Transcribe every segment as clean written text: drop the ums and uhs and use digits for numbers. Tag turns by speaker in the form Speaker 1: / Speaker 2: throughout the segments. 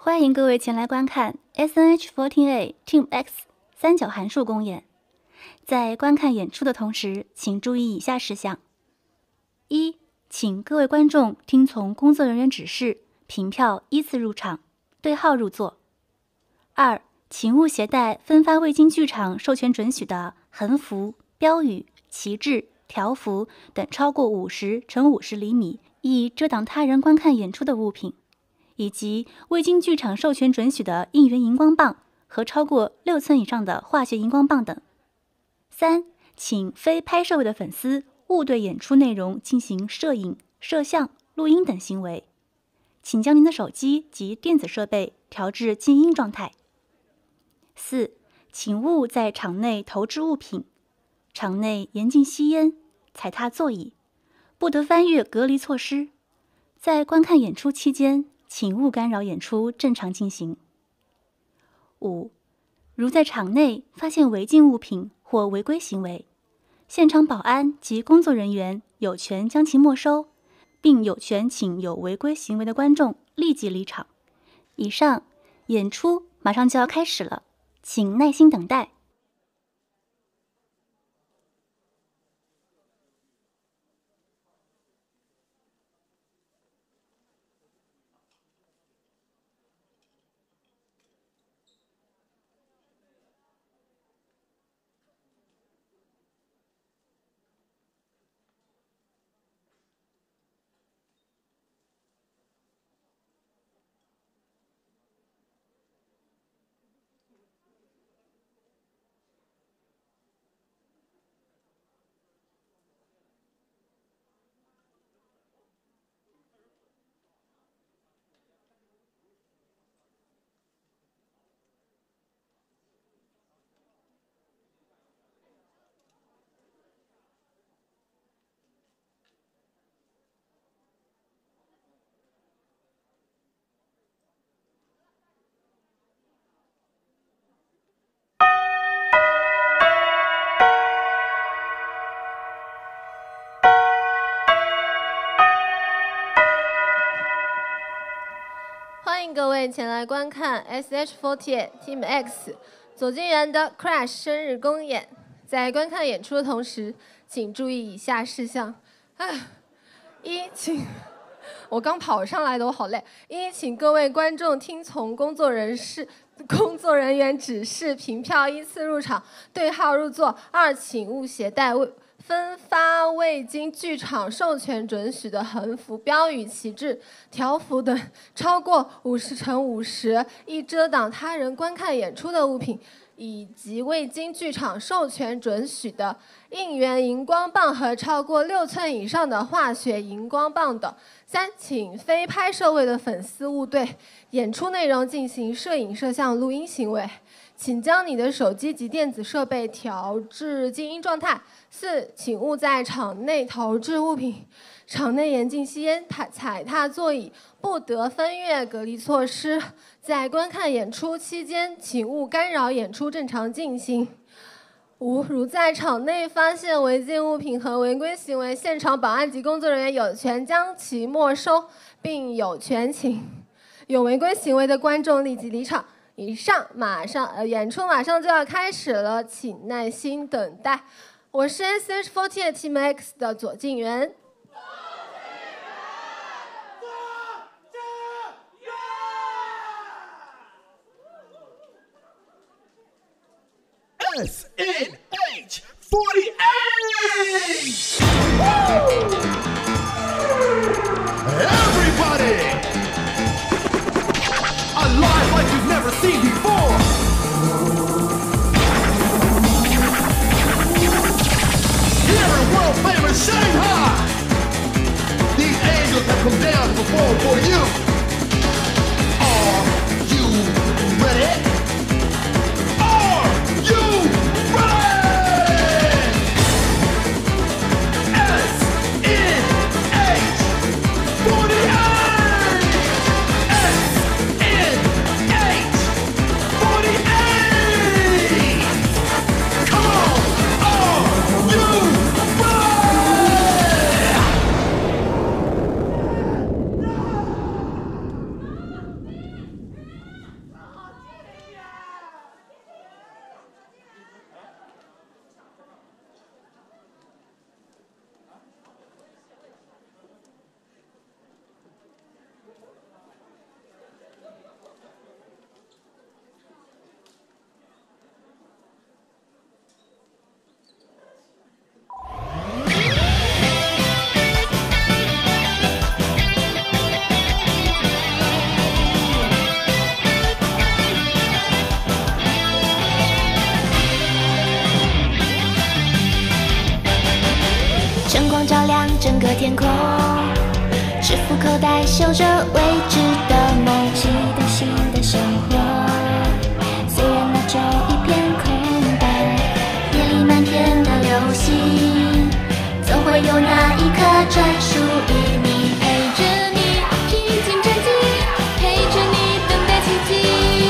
Speaker 1: 欢迎各位前来观看 SNH14A Team X 三角函数公演。在观看演出的同时，请注意以下事项：一、请各位观众听从工作人员指示，凭票依次入场，对号入座。二、请勿携带分发未经剧场授权准许的横幅、标语、旗帜、条幅等超过50乘50厘米易遮挡他人观看演出的物品，以及未经剧场授权准许的应援荧光棒和超过6寸以上的化学荧光棒等。三、请非拍摄位的粉丝勿对演出内容进行摄影、摄像、录音等行为，请将您的手机及电子设备调至静音状态。四、请勿在场内投掷物品，场内严禁吸烟、踩踏座椅，不得翻越隔离措施。在观看演出期间，请勿干扰演出正常进行。五、如在场内发现违禁物品或违规行为，现场保安及工作人员有权将其没收，并有权请有违规行为的观众立即离场。以上，演出马上就要开始了，请耐心等待。
Speaker 2: 欢迎各位前来观看 SH48 Team X 左近元的 Crash 生日公演。在观看演出的同时，请注意以下事项。我刚跑上来的，我好累。一，请各位观众听从工作人员指示，凭票依次入场，对号入座。二，请勿携带分发未经剧场授权准许的横幅、标语、旗帜、条幅等超过50乘50易遮挡他人观看演出的物品，以及未经剧场授权准许的应援荧光棒和超过6寸以上的化学荧光棒等。三，请非拍摄位的粉丝勿对演出内容进行摄影、摄像、录音行为，请将你的手机及电子设备调至静音状态。四，请勿在场内投掷物品，场内严禁吸烟、踩踏座椅，不得翻越隔离措施。在观看演出期间，请勿干扰演出正常进行。五，如在场内发现违禁物品和违规行为，现场保安及工作人员有权将其没收，并有权请有违规行为的观众立即离场。以上，演出马上就要开始了，请耐心等待。我是 SH48 Team X 的左近元。
Speaker 3: SNH48! Woo! Everybody! Alive like you've never seen before! Here in world famous Shanghai! These angels have come down to perform for you! Are you ready? SNH48!
Speaker 4: 个天空，制服口袋绣着未知的梦，期待新的生活。虽然那周一片空白，夜里满天的流星，总会有那一刻专属于你，陪着你披荆斩棘，陪着你等待奇迹。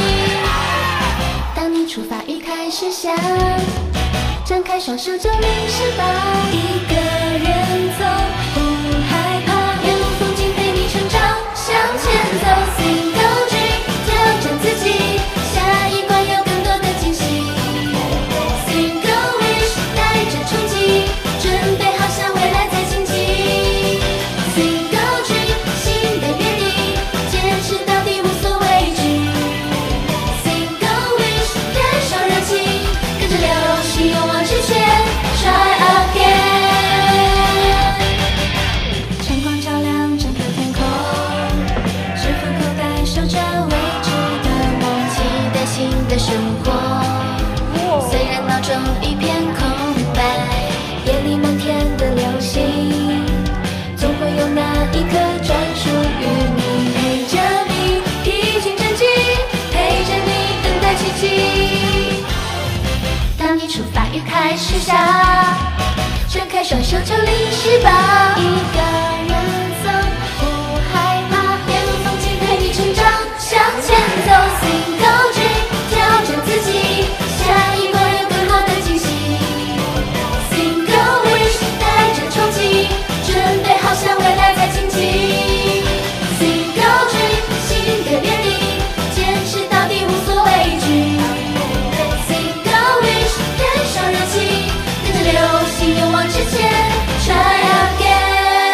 Speaker 4: 当你出发欲开始下，张开双手就淋湿吧，一个人走不害怕，沿路风景陪你成长，向前走 Single dream， 挑战自己，下一关有更多的惊喜 Single wish， 带着憧憬，准备好向未来再晋级 Single dream， 新的约定，坚持到底无所畏惧 Single wish， 燃烧热情，跟着流星勇往直前 Try again， 晨光照亮整个天空，制服口袋守着未知的梦，期待新的生活。虽然脑中一片空白，夜里满天的流星，总会有那一刻专属于你，陪着你披荆斩棘，陪着你等待奇迹。当你出发欲开始下，张开双手就淋湿吧，一个人走不害怕，沿路风景陪你成长，向前走 Single dream， 挑战自己，下一关有更多的惊喜 Single wish， 带着憧憬，准备好向未来再晋级 Single dream， 新的约定，坚持到底无所畏惧 Single wish， 燃烧热情，跟着流星勇往直前 Try again，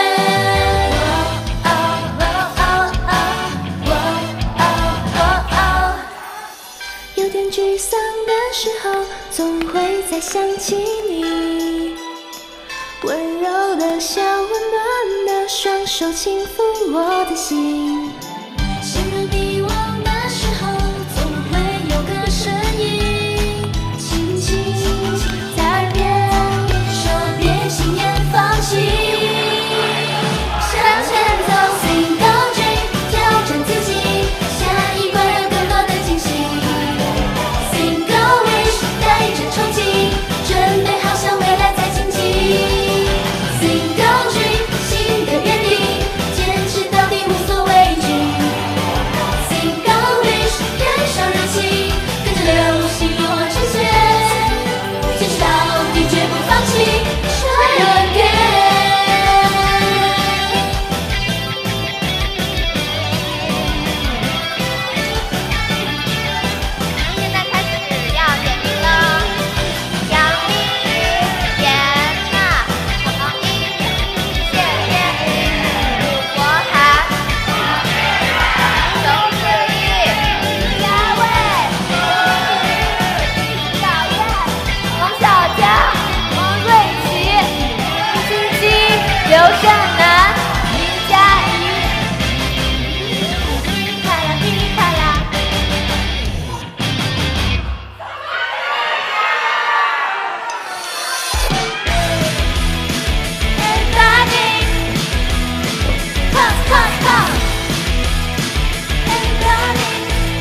Speaker 4: 有点沮丧的时候，总会再想起你，温柔的笑，温暖的双手轻抚我的心，陷入迷惘的时候，总会有个声音轻轻在耳边说别轻言放弃，向前走 Single dream， 挑战自己，下一关有更多的惊喜 Single wish， 带着憧憬，准备好向未来再晋级 Single dream， 新的约定，坚持到底无所畏惧 Single wish， 燃烧热情，跟着流星勇往直前，坚持到底绝不放弃 Try again。
Speaker 5: 现在开始要点名了，杨丽雨、严娜、黄一鸣、谢天宇、鲁国涵、熊子玉、李佳薇、李小燕、王小佳、王瑞琪、吴金基、刘善楠、林佳怡。噼里啪啦，噼里啪啦。Everybody, come. Everybody,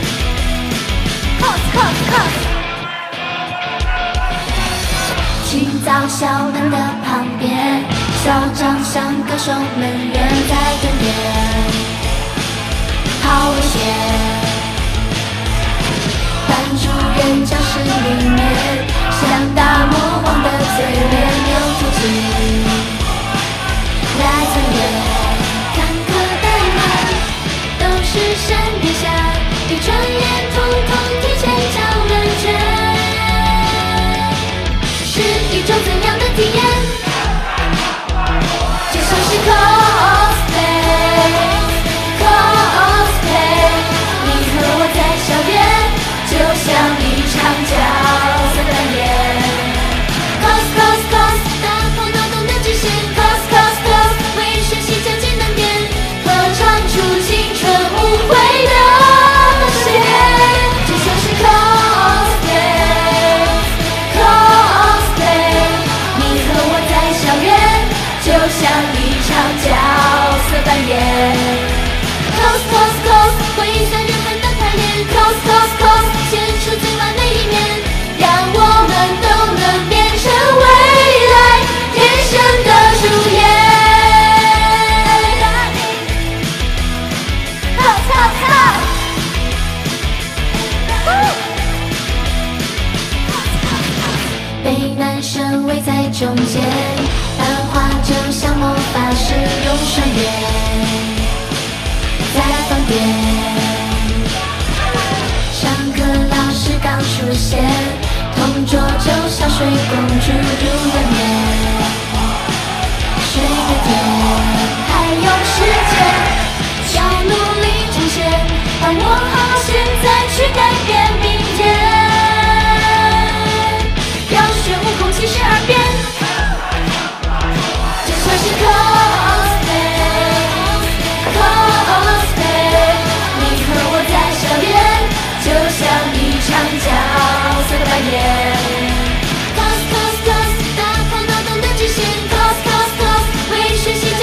Speaker 5: come.
Speaker 4: 清早小灯的旁边，小长相歌手们远在跟边，好危险！班主任教室里面，像大魔王的嘴脸扭出去，来测验，坎坷的门都是闪电下，一转眼统统提前叫人卷。是一种怎样的体验？就像是 cosplay， 你和我在校园，就像一场角色扮演。cos， 打破脑洞的极限。cos， 为学习绞尽能点，合唱出青春无悔的冒险。 被男生围在中间，繁华就像魔法师用双眼在放电。上课老师刚出现，同桌就像睡公主入了眠。睡个点，还有时间，要努力呈现，把握好现在去改变明天。要学无空72变，这就是 cosplay， 你和我在笑脸，就像一场角色的扮演。cos， 打破脑洞的极限，cos， 为学习。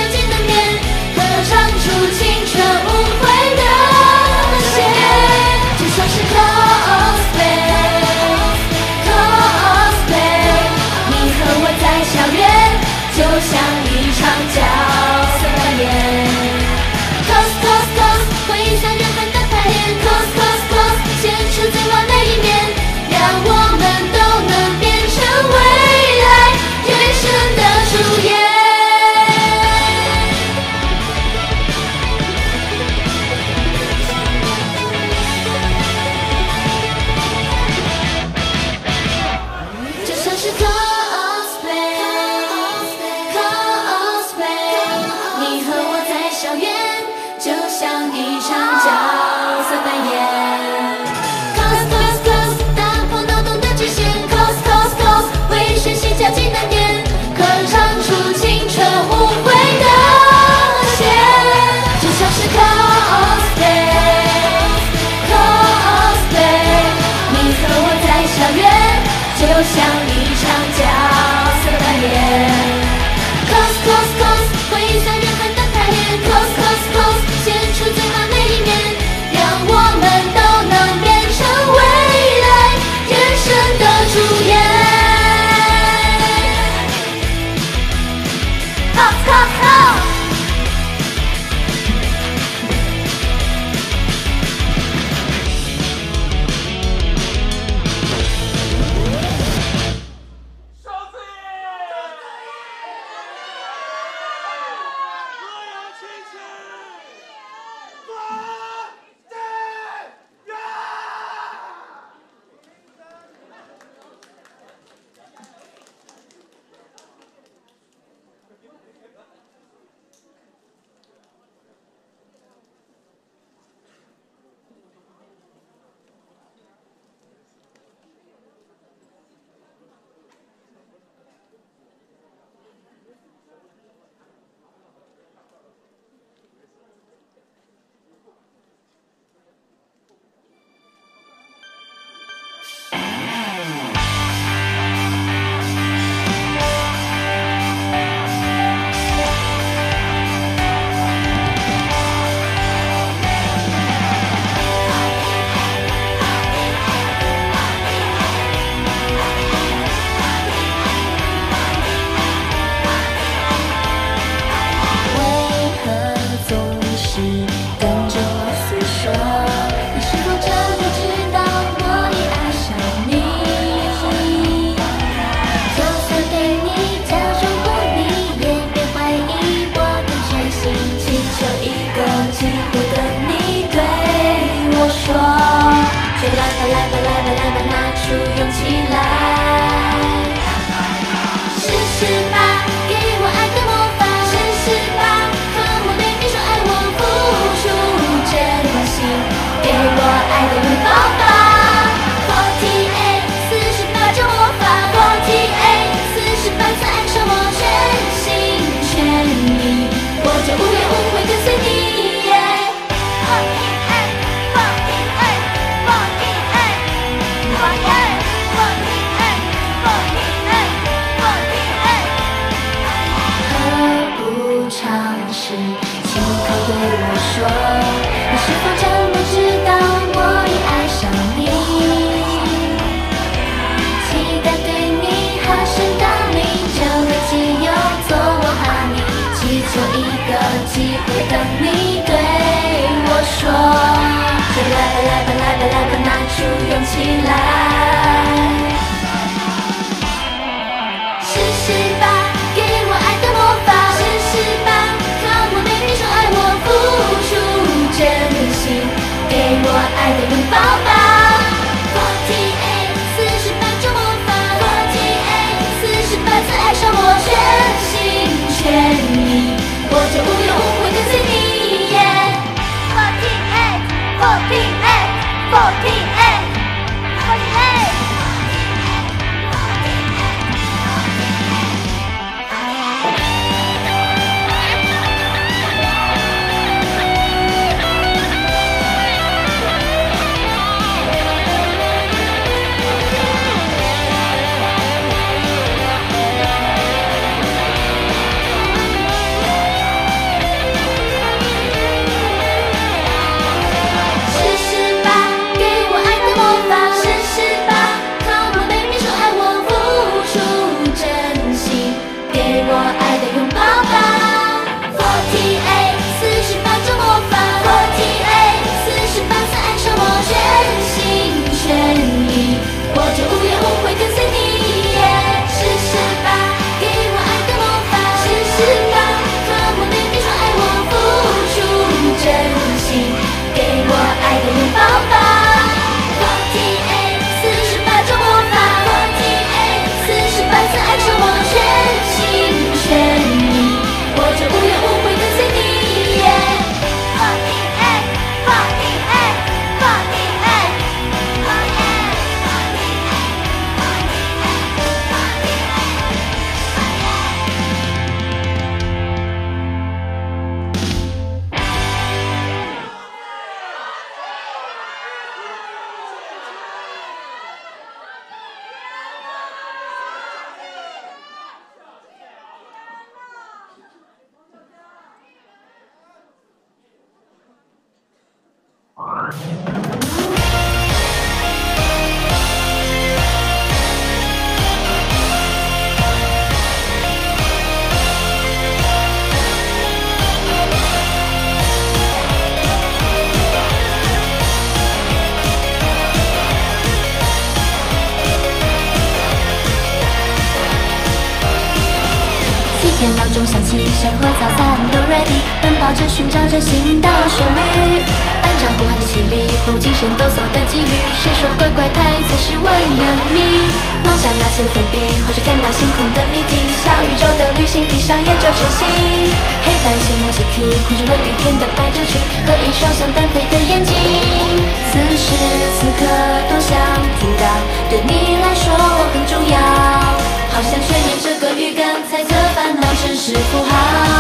Speaker 4: 天闹钟响起，生活早餐都 ready， 奔跑着寻找着新的旋律。班长呼喊着起立，不精神抖擞的纪律。谁说乖乖牌才是万人迷？妄想那些粉笔，或者天马行空的谜题。小宇宙的旅行，闭上眼就成型。黑白线默契体，控制了雨天的百褶裙和一双像单飞的眼睛。此时此刻，多想听到，对你来说我很重要。好想确认这个预感，猜测烦恼只是符号。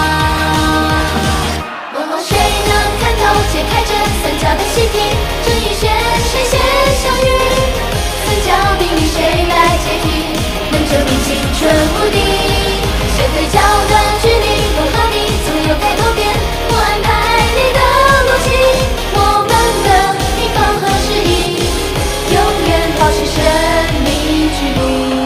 Speaker 4: 谁能看透解开这三角的习题？这一线谁先相遇？三角定律谁来解题？能证明青春无敌？谁对角的距离？我和你总有太多变，我安排你的逻辑，我们的平方和适宜，永远保持神秘距离。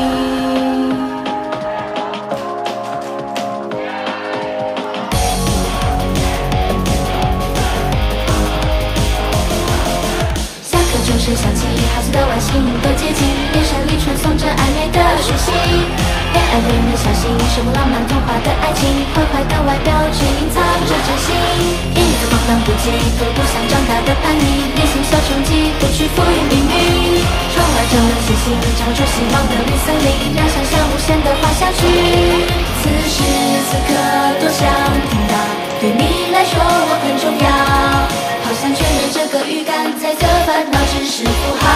Speaker 4: 钟声响起，好似的外星都接近，眼神里传送着暧昧的讯息。被爱的人小心，什么浪漫童话的爱情，坏坏的外表却隐藏着真心。一个放荡不羁，都不想长大的叛逆，内心小冲击，不屈服于命运。窗外照亮星星，长出希望的绿森林，让想象无限的滑下去。此时此刻，多想听到，对你来说我很重要。好想确认这个预感，猜测烦恼只是符号。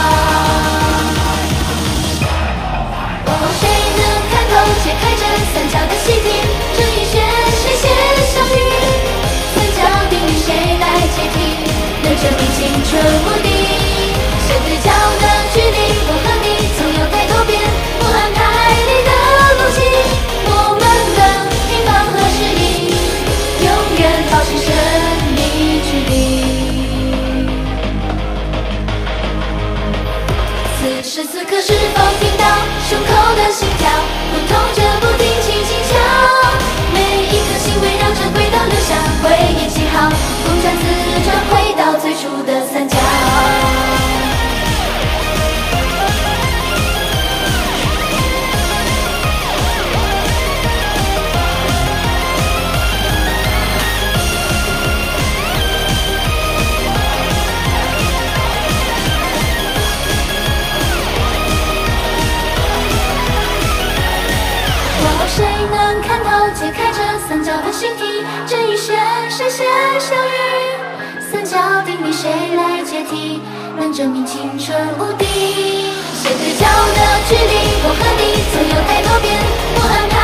Speaker 4: 谁能看透解开这三角的习题？这一线谁先相遇？三角定律谁来解题？能证明青春无敌？谁对角的距离？我和你总有太多变，我安排你的逻辑，我们的平方和适宜，永远保持神秘距离。此时此刻是否听到胸口的心跳，不痛着不停轻轻敲，每一颗心围绕着轨道留下回忆记号，公转自转回到最初的三角。谁能看透解开这三角的习题？这一线谁先相遇？三角定定你谁来接替，能证明青春无敌。谁对角的距离，我和你总有太多变，我安排。